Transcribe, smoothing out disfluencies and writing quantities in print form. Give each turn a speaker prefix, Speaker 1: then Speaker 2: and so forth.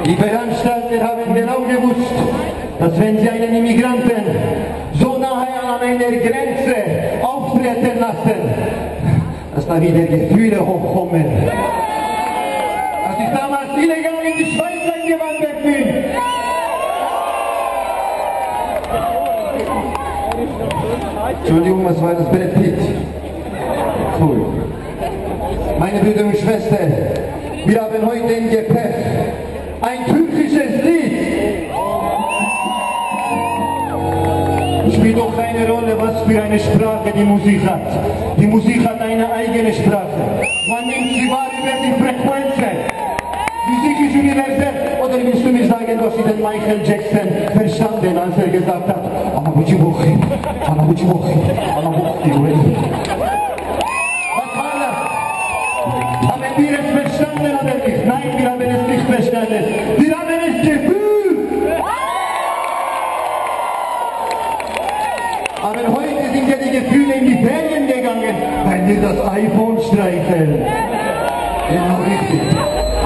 Speaker 1: Die Veranstalter haben genau gewusst, dass wenn sie einen Immigranten so nahe an einer Grenze auftreten lassen, dass da wieder Gefühle hochkommen. Als ich damals illegal in die Schweiz eingewandert bin, Entschuldigung, was war das? Brett Pitt. Cool. Meine Brüder und Schwestern, wir haben heute im Gepäck ein türkisches Lied. Spielt doch keine Rolle, was für eine Sprache die Musik hat. Die Musik hat eine eigene Sprache. Man nimmt sie wahr über die Frequenzen. Musik ist universell. Oder willst du mir sagen, was sie den Michael Jackson verstanden, als er gesagt hat, aber wo die Woche, aber wo die Woche, aber wo die Woche. Was war das? Haben wir es verstanden oder nicht? Nein, wir haben es nicht verstanden. Wir haben es gefühlt. Aber heute sind ja die Gefühle in die Ferien gegangen, weil wir das iPhone streicheln. Genau richtig.